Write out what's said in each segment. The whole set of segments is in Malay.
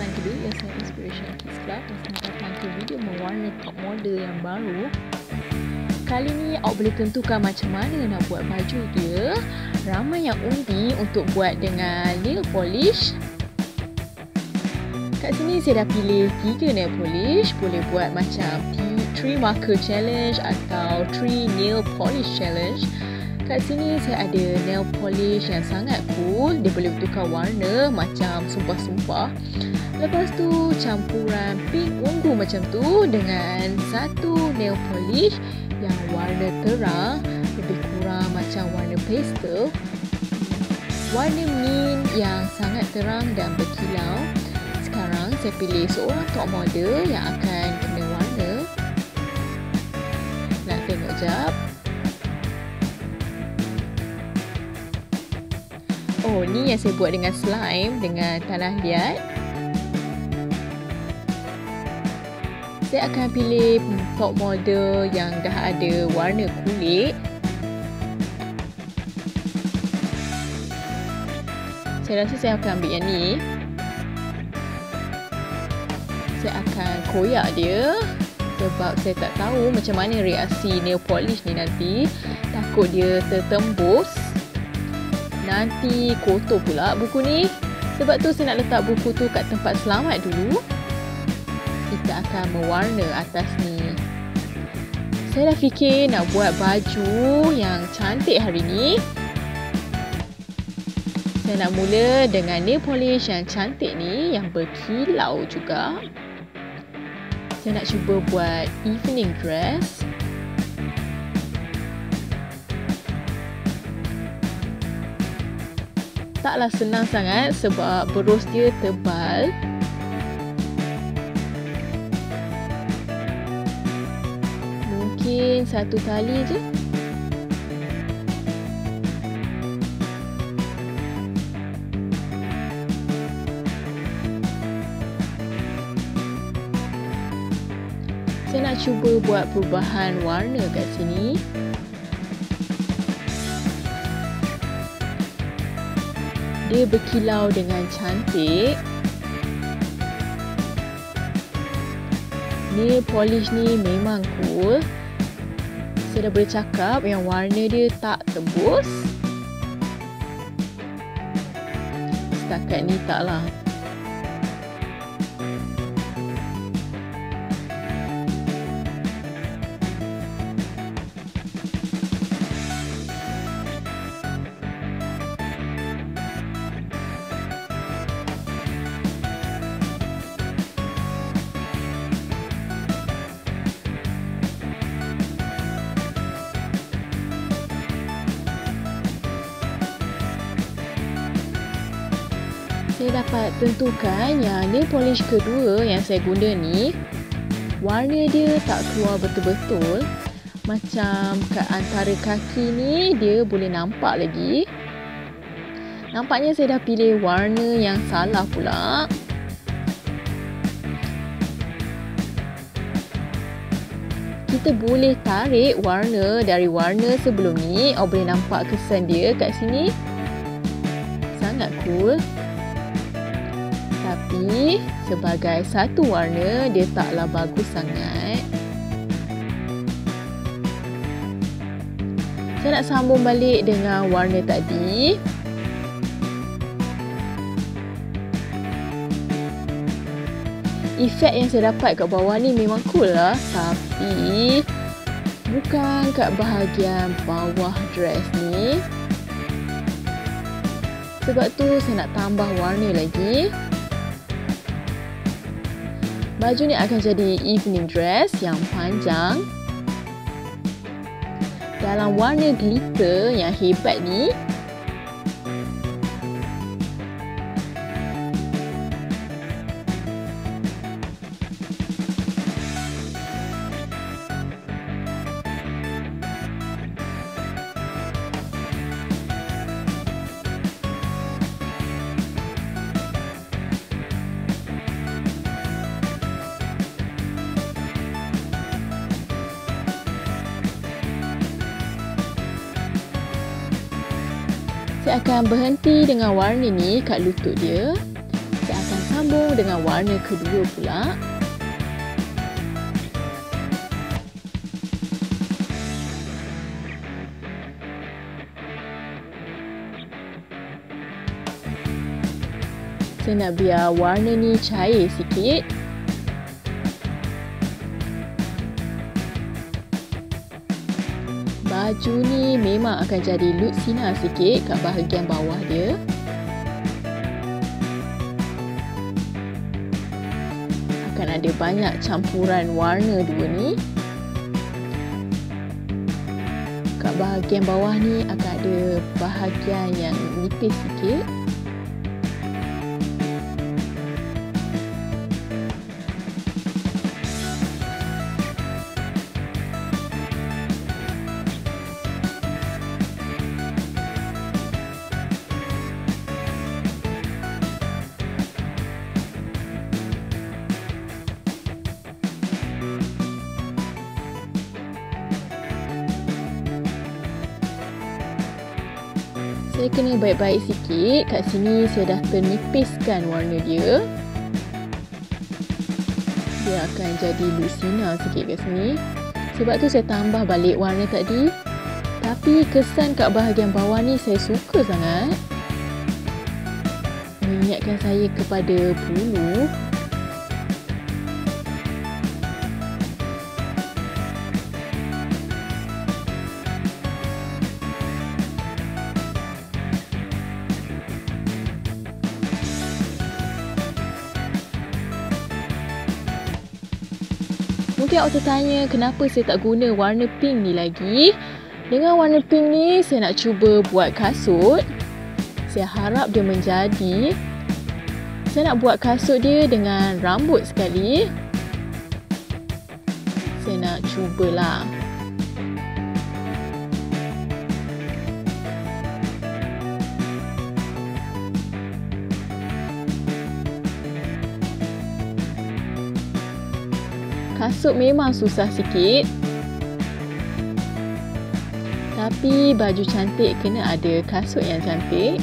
datang ke Yayasan Inspiration Kids Club dan selamat datang ke video mewarna top model yang baru. Kali ni awak boleh tentukan macam mana nak buat baju dia. Ramai yang undi untuk buat dengan nail polish. Kat sini saya dah pilih 3 nail polish. Boleh buat macam 3 marker challenge atau 3 nail polish challenge. Kat sini saya ada nail polish yang sangat cool. Dia boleh tukar warna macam sumpah-sumpah. Lepas tu campuran pink ungu macam tu dengan satu nail polish yang warna terang, lebih kurang macam warna pastel. Warna mint yang sangat terang dan berkilau. Sekarang saya pilih seorang top model yang akan kena warna. Nak tengok jap. Oh, ni yang saya buat dengan slime, dengan tanah liat. Saya akan pilih top model yang dah ada warna kulit. Saya rasa saya akan ambil yang ni. Saya akan koyak dia sebab saya tak tahu macam mana reaksi nail polish ni nanti. Takut dia tertembus. Nanti kotor pula buku ni. Sebab tu saya nak letak buku tu kat tempat selamat dulu. Kita akan mewarna atas ni. Saya dah fikir nak buat baju yang cantik hari ni. Saya nak mula dengan nail polish yang cantik ni, yang berkilau juga. Saya nak cuba buat evening dress. Taklah senang sangat sebab berus dia tebal. Mungkin satu tali je. Saya nak cuba buat perubahan warna kat sini. Dia berkilau dengan cantik. Nail polish ni memang cool. Saya dah boleh cakap yang warna dia tak tembus. Setakat ni taklah. Saya dapat tentukan yang nail polish kedua yang saya guna ni, warna dia tak keluar betul-betul. Macam kat antara kaki ni dia boleh nampak lagi. Nampaknya saya dah pilih warna yang salah pula. Kita boleh tarik warna dari warna sebelum ni. Awak boleh nampak kesan dia kat sini. Sangat cool. Tapi sebagai satu warna dia taklah bagus sangat. Saya nak sambung balik dengan warna tadi. Efek yang saya dapat kat bawah ni memang cool lah. Tapi bukan kat bahagian bawah dress ni. Sebab tu saya nak tambah warna lagi. Baju ni akan jadi evening dress yang panjang. Dalam warna glitter yang hebat ni. Saya akan berhenti dengan warna ni kat lutut dia. Saya akan sambung dengan warna kedua pula. Saya nak biar warna ni cair sikit. Baju ni memang akan jadi look sinar sikit kat bahagian bawah dia. Akan ada banyak campuran warna dua ni. Kat bahagian bawah ni akan ada bahagian yang nipis sikit. Saya kena baik-baik sikit. Kat sini saya dah ternipiskan warna dia. Dia akan jadi look sinar sikit kat sini. Sebab tu saya tambah balik warna tadi. Tapi kesan kat bahagian bawah ni saya suka sangat. Mengingatkan saya kepada bulu. Mungkin awak tertanya kenapa saya tak guna warna pink ni lagi. Dengan warna pink ni saya nak cuba buat kasut. Saya harap dia menjadi. Saya nak buat kasut dia dengan rambut sekali. Saya nak cubalah. Kasut memang susah sikit. Tapi baju cantik kena ada kasut yang cantik.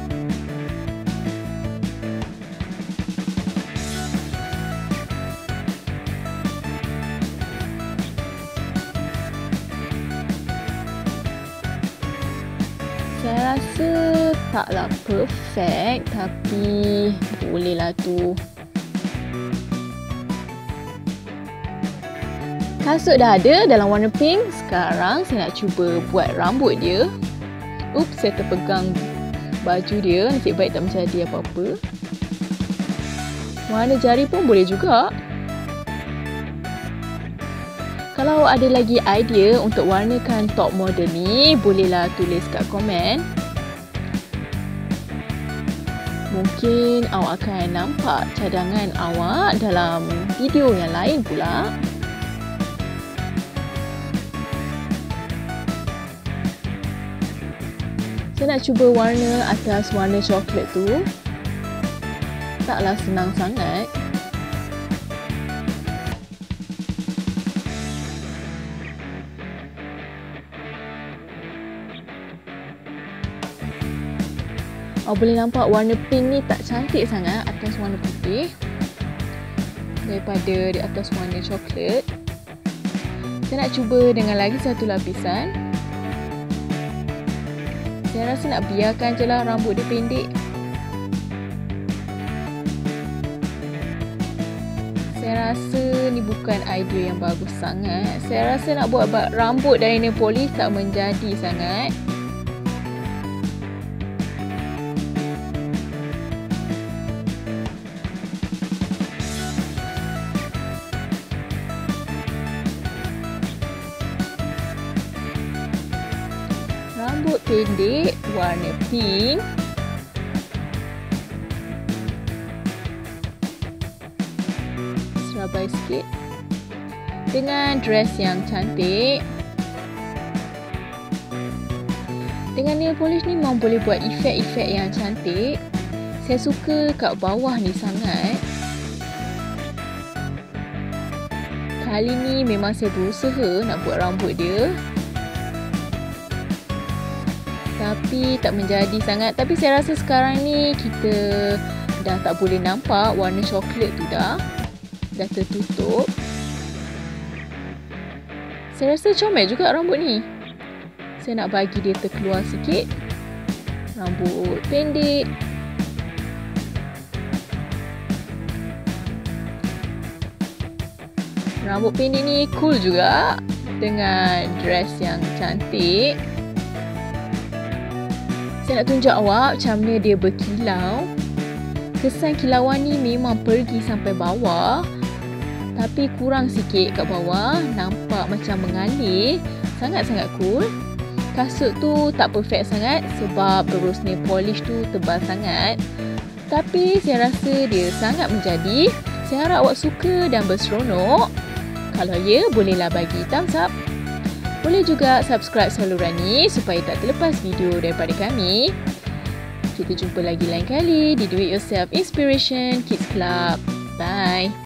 Saya rasa taklah perfect, tapi bolehlah tu. Kasut dah ada dalam warna pink. Sekarang saya nak cuba buat rambut dia. Oops, saya terpegang baju dia. Nasib baik tak menjadi apa-apa. Warna jari pun boleh juga. Kalau ada lagi idea untuk warnakan top model ni, bolehlah tulis kat komen. Mungkin awak akan nampak cadangan awak dalam video yang lain pula. Saya nak cuba warna atas warna coklat tu. Taklah senang sangat. Awak boleh nampak warna pink ni tak cantik sangat atas warna putih daripada di atas warna coklat. Saya nak cuba dengan lagi satu lapisan. Saya rasa nak biarkan je lah rambut dia pendek. Saya rasa ni bukan idea yang bagus sangat. Saya rasa nak buat rambut dari nail polish tak menjadi sangat. Rambut pendek warna pink. Serabai sikit. Dengan dress yang cantik. Dengan nail polish ni memang boleh buat efek-efek yang cantik. Saya suka kat bawah ni sangat. Kali ni memang saya berusaha nak buat rambut dia. Tapi tak menjadi sangat. Tapi saya rasa sekarang ni kita dah tak boleh nampak warna coklat tu dah tertutup. Saya rasa comel juga rambut ni. Saya nak bagi dia terkeluar sikit. Rambut pendek. Rambut pendek ni cool juga dengan dress yang cantik. Saya nak tunjuk awak macam mana dia berkilau. Kesan kilauan ni memang pergi sampai bawah, tapi kurang sikit kat bawah. Nampak macam mengalir. Sangat-sangat cool. Kasut tu tak perfect sangat sebab berus nail polish tu tebal sangat. Tapi saya rasa dia sangat menjadi. Saya harap awak suka dan berseronok. Kalau ya, bolehlah bagi thumbs up. Boleh juga subscribe saluran ni supaya tak terlepas video daripada kami. Kita jumpa lagi lain kali di Do It Yourself Inspiration Kids Club. Bye!